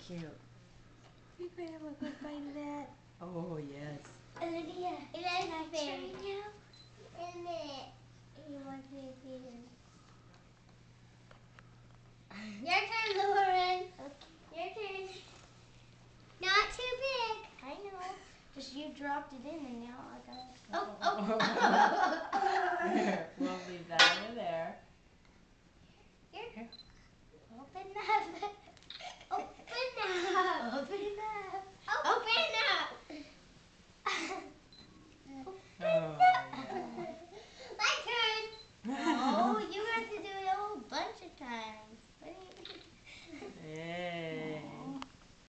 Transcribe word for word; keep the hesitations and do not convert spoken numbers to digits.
cute. You can have a good bite of that. Oh, yes. Olivia, It can I is try big. now? In a minute. You want to be Your turn, Lauren. Okay. Your turn. Not too big. I know. Just you dropped it in and now I got Oh, oh, oh.